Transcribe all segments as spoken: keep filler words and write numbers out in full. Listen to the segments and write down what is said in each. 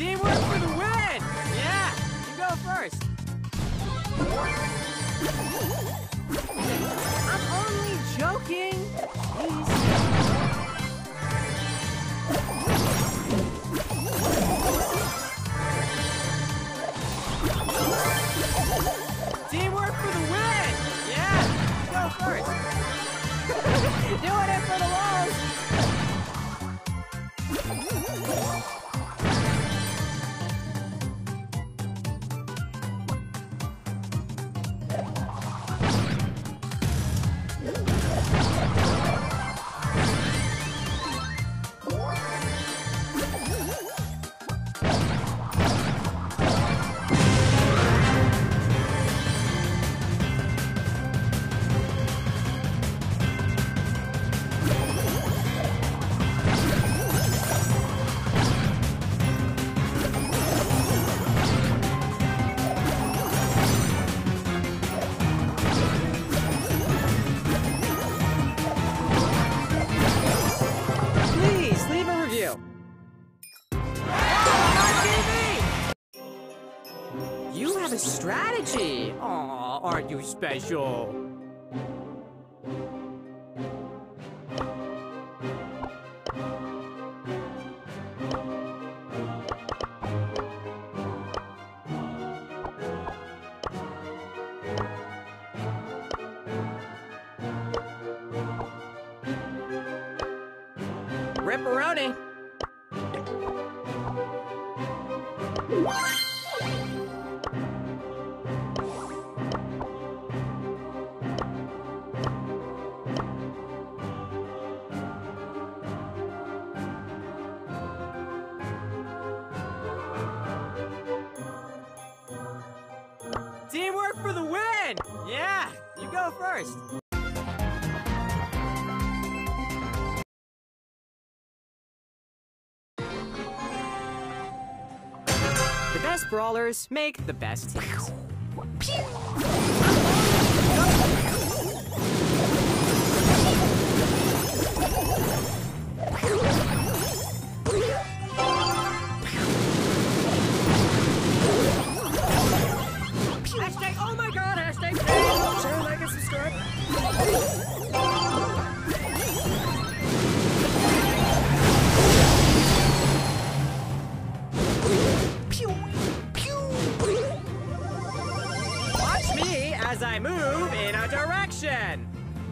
Teamwork for the win! Yeah, you go first. I'm only joking. Jeez. Teamwork for the win! Yeah, you go first. Doing it for the walls. You have a strategy! Aw, aren't you special? Ripperoni! Teamwork for the win! Yeah, you go first. The best brawlers make the best teams. Hashtag, oh my god, hashtag, share, like, and subscribe. Watch me as I move in a direction.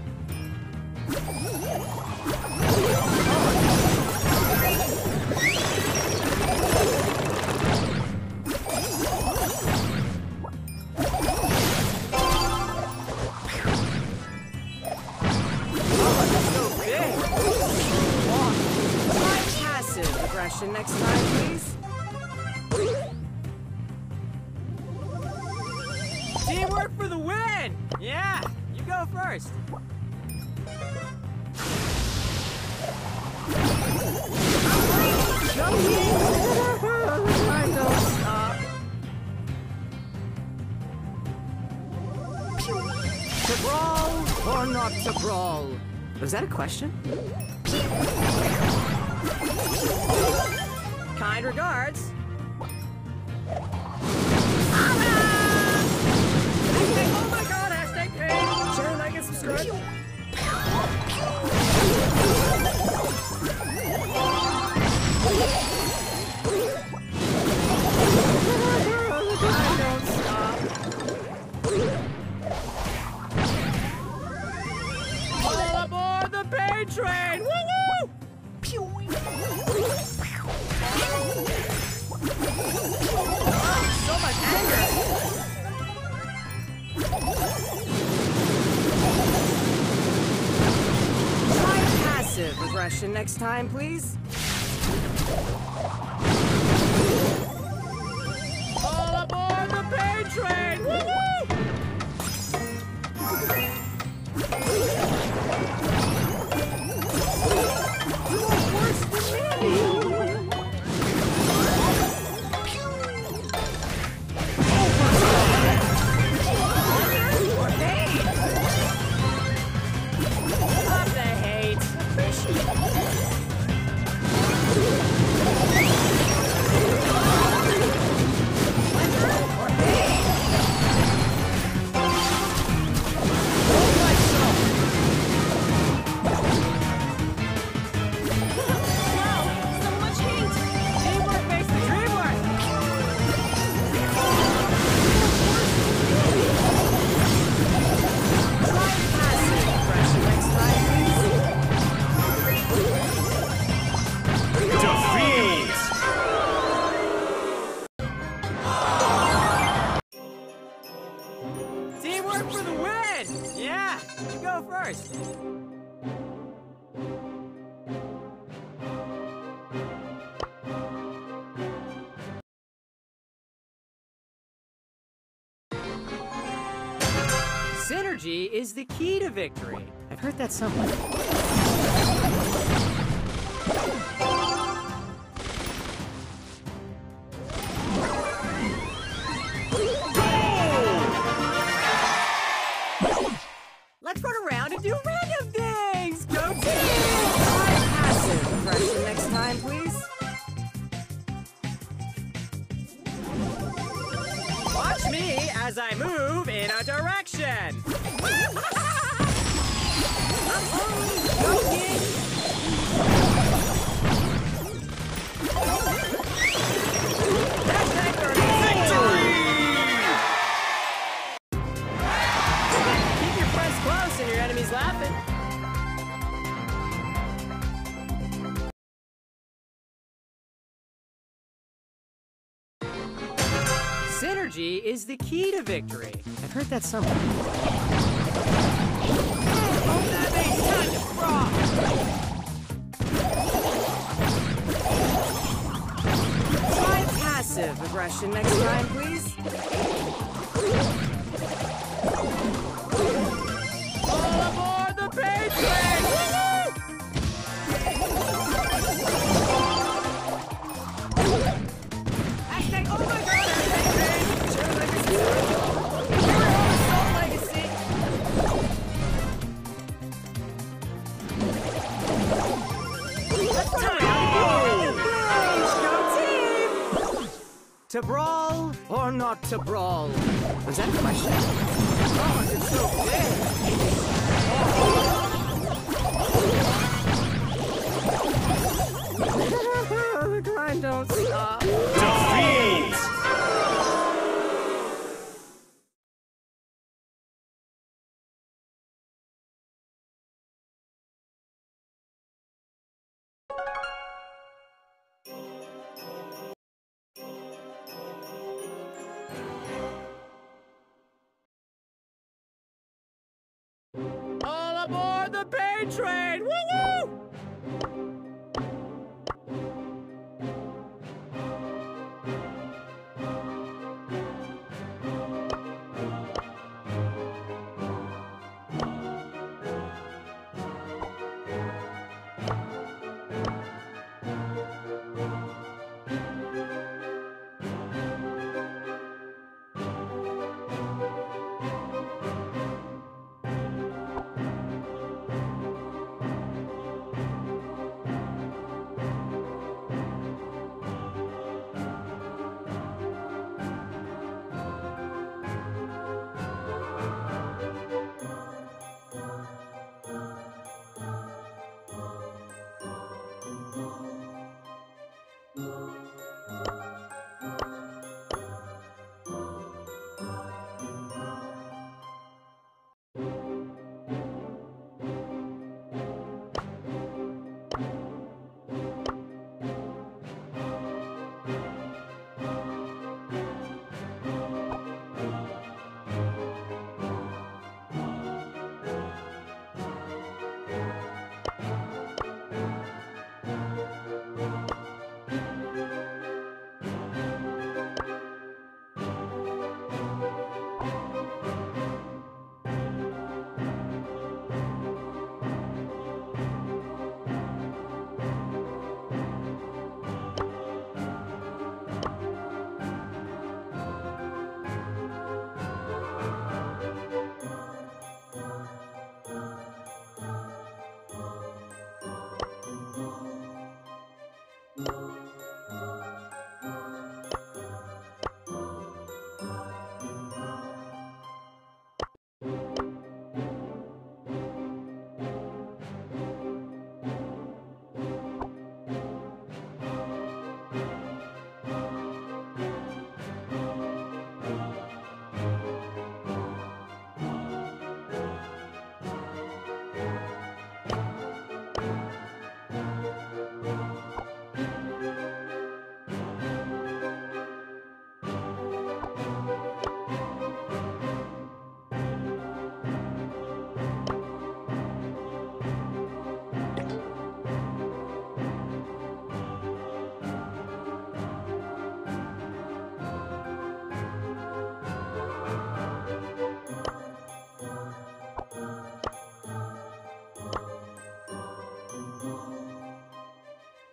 Next time, please. Teamwork for the win! Yeah, you go first. I don't stop. To brawl or not to brawl? Was that a question? Kind regards. Hashtag, oh my god, hashtag pain. Share, like, and subscribe. I don't stop. All aboard the pain train! Woo woo! So much anger! Try passive aggression next time, please. All aboard the pain train! Woo-woo! You are worse than me! Appreciate it. Synergy is the key to victory. I've heard that somewhere. Let's run around and do random things! Go team! Try passive aggression next time, please. Watch me as I move in a direction. Go kid! Hashtag victory! Keep your friends close and your enemies laughing. Synergy is the key to victory. I've heard that somewhere. Oh, that ain't time to frog! Try passive aggression next time, please. All aboard the pain train! Hashtag, oh my god! To brawl or not to brawl? Was that a question? Oh, it's so big! The grind don't stop. Defeat! All aboard the pain train! Woo-woo!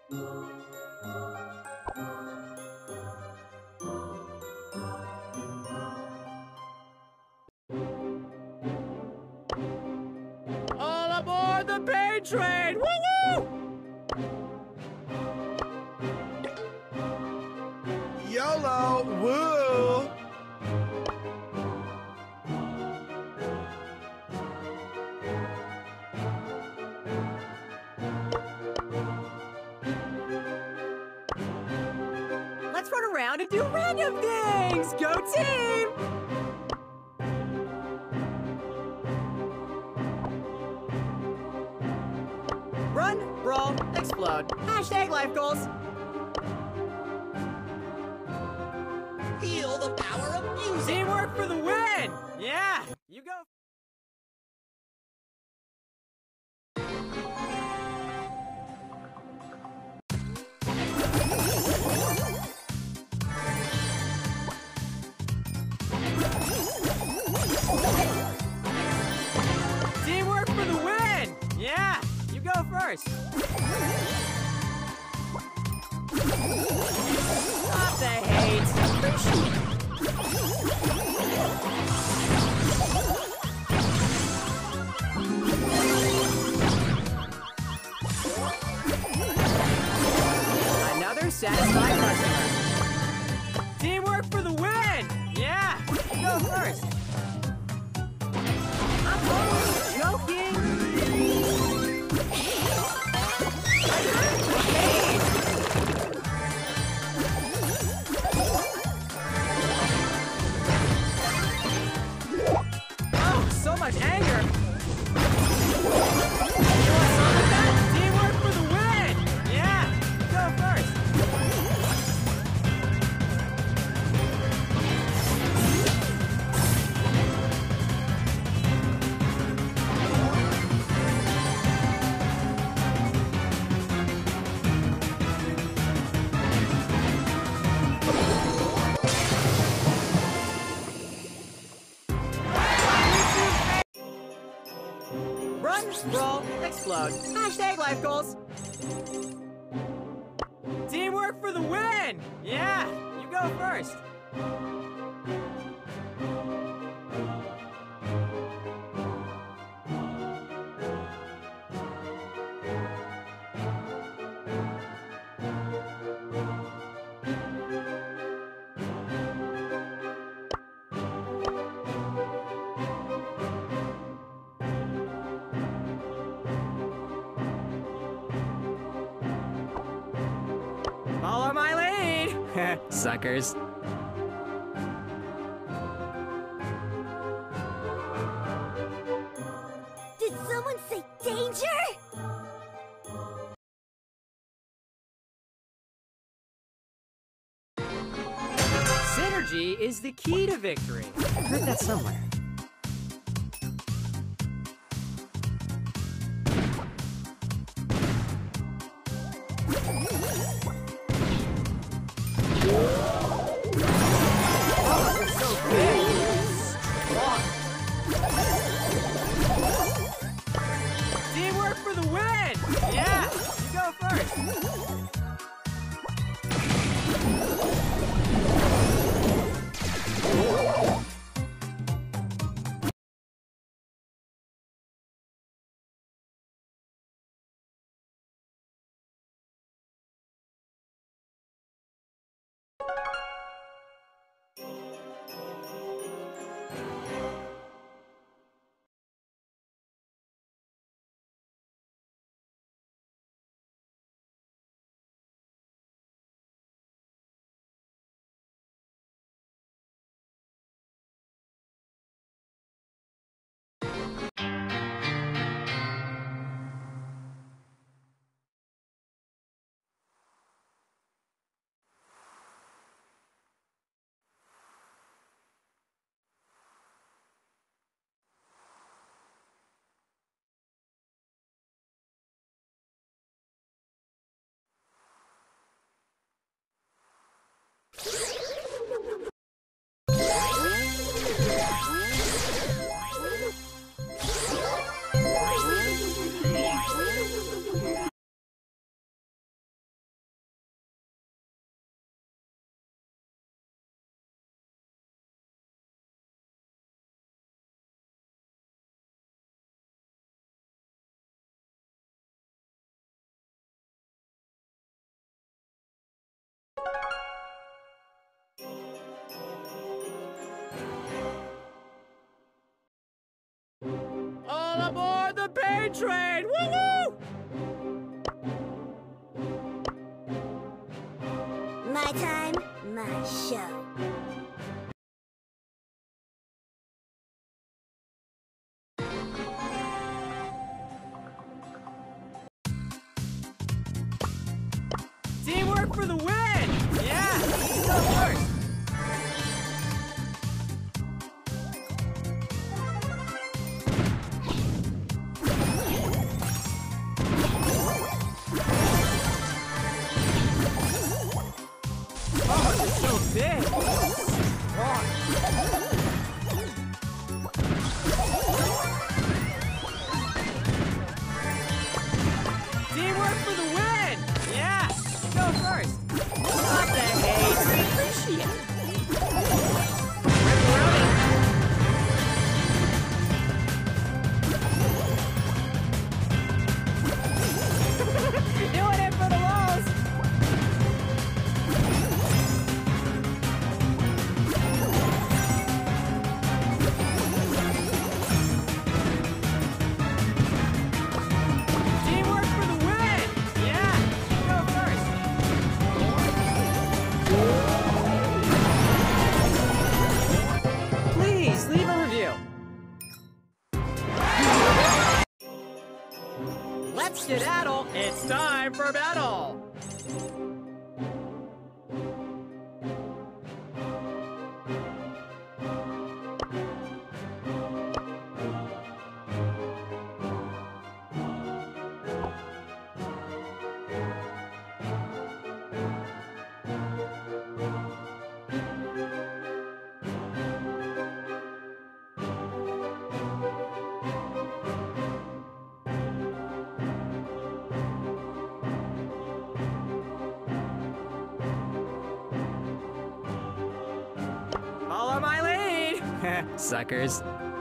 All aboard the pain train! Woo-woo! YOLO! Woo! Let's run around and do random things! Go team! Run, brawl, explode. Hashtag life goals. Feel the power of music! Teamwork for the win! Yeah, you go. Teamwork for the win! Yeah, you go first. Stop the hate. Another satisfied customer. Teamwork for the win! Yeah, you go first. I'm totally joking. Oh, so much anger. You want some of that? Teamwork for the win! Yeah, you go first. Run, roll, explode. Hashtag life goals. Teamwork for the win! Yeah, you go first. Follow my lead! Suckers. Did someone say danger? Synergy is the key to victory. I heard that somewhere. Oh, it's so big. Teamwork for the win! Yeah, you go first. Freight train! Woo-woo! My time, my show. Teamwork for the win! Yeah! You go first! Oh, it's so big! Teamwork for the win! Yeah! Go first! Stop the hate! Appreciate it! Doing it for the walls! Teamwork for the win! Yeah! Go first! Please, leave a review. Let's skedaddle! It's time for battle! Follow my lead! Suckers.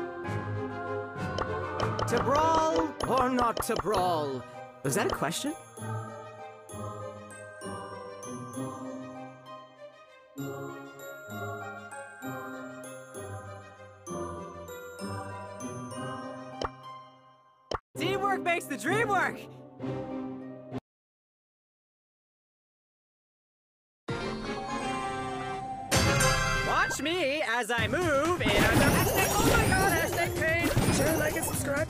To brawl or not to brawl? Was that a question? Teamwork makes the dream work! Watch me as I move in under hashtag. Oh my god, hashtag pain! Share, like, and subscribe.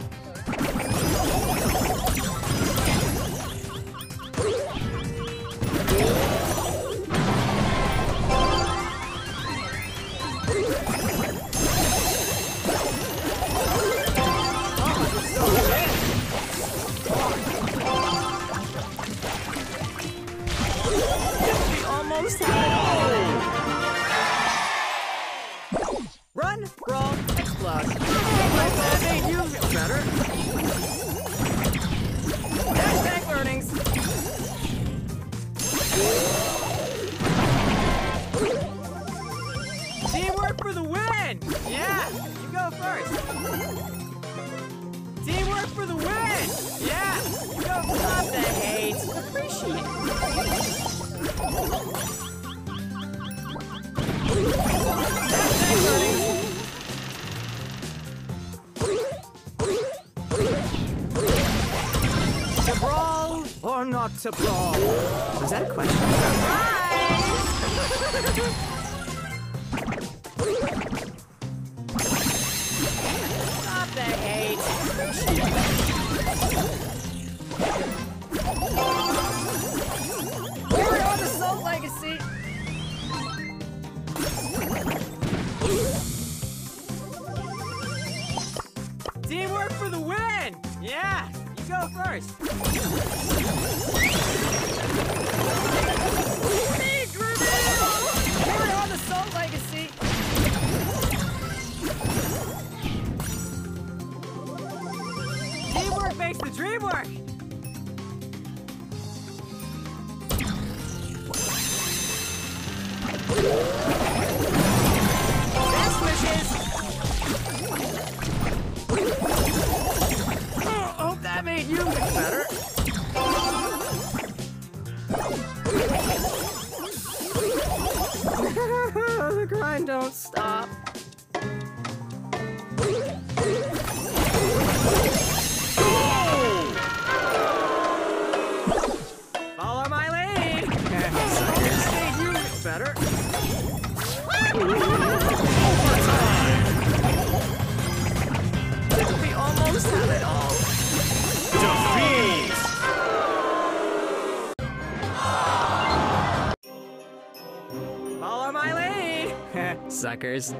We almost had it all! Run, brawl, explode. That made you feel better. Hashtag learnings. Teamwork for the win! Yeah, you go first. Teamwork for the win! Yeah, you go first. Stop the hate. Appreciate it. Hashtag learnings. To brawl or not to brawl? Was that a question? Stop the hate. Carry on the Salt Legacy. Teamwork for the win! Yeah, you go first. Big reveal! Carry on the Salt Legacy. Teamwork makes the dream work. Best wishes. Oh, hope that made you feel better. The grind don't stop. suckers.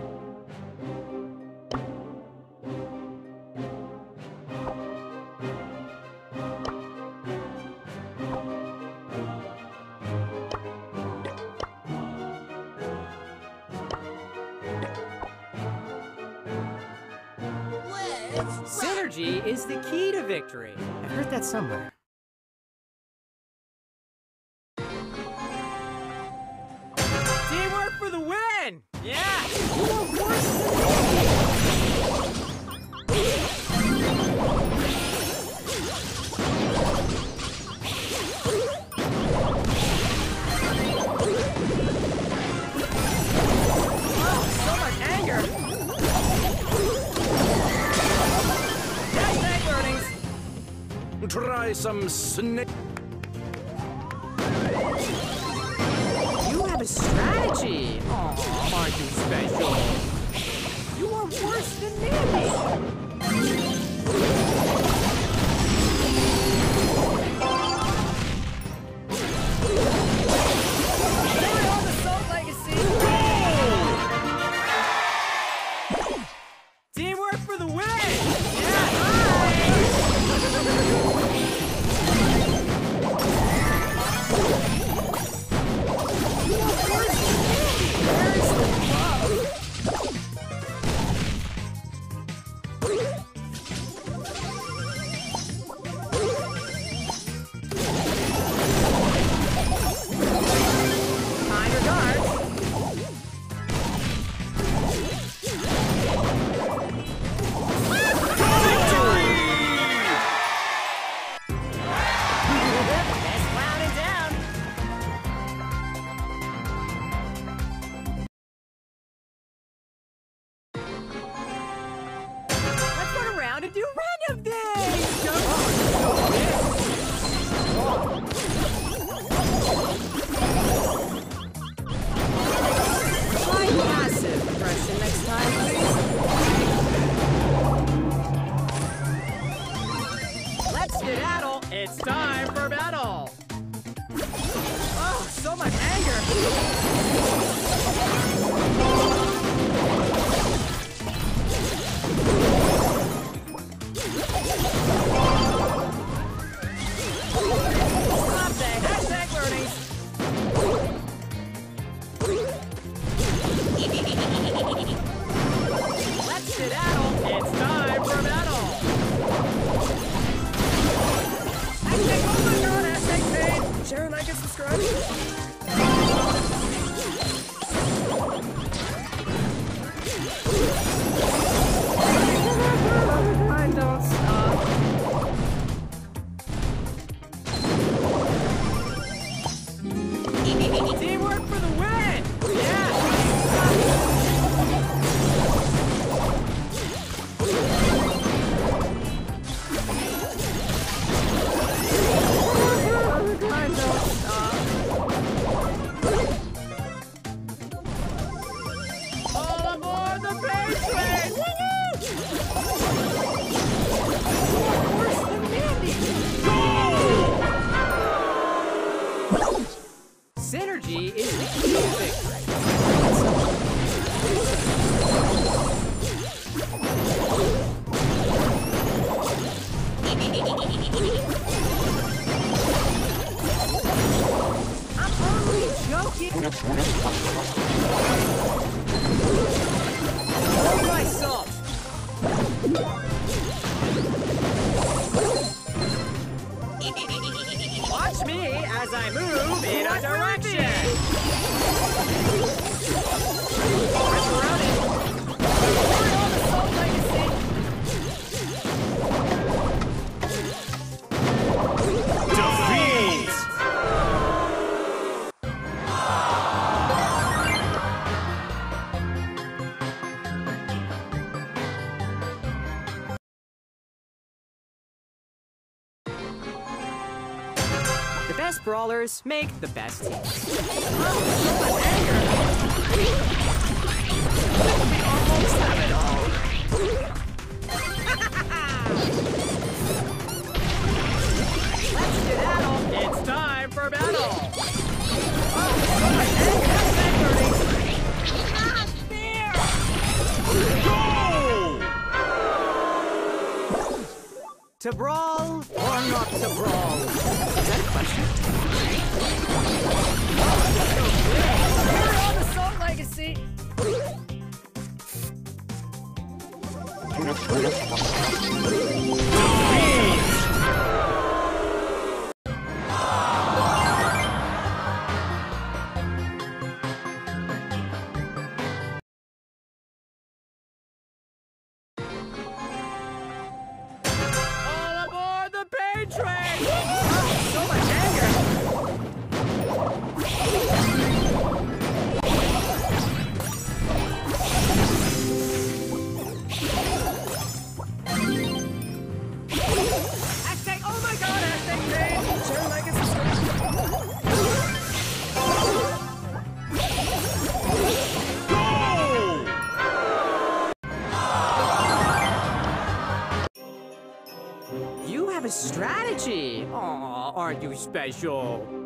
Synergy is the key to victory. I've heard that somewhere. Teamwork for the win! Yeah! You're worse than oh, so much anger! Try some snake. You have a strategy! Aw, aren't you special? You are worse than Mandy! Carry on the Salt Legacy! Teamwork for the win! Yeah, to do random things! Try passive aggression next time, please. Let's skedaddle! It's time for battle! Oh, so much anger! Share and like and subscribe. I don't stop. Teamwork for the win! Yeah! Synergy is the key to victory. I'm only joking. Hold my salt. Watch me as I move in a direction. I'm surrounded. Carry on the Salt Legacy. Defeat! The best brawlers make the best teams. Oh, so much anger! We almost have it all. Let's skedaddle! It's time for battle! Oh, so much anger! Ah, man! To brawl or not to brawl? Is that a question? We're on the Salt Legacy! All aboard the pain train! Oh, so much anger! Hashtag, oh my god, hashtag pain! Share legacy. You have a strategy! Aw, aren't you special?